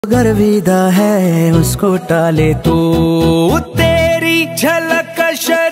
अगर विदा है उसको टाले तो तेरी झलक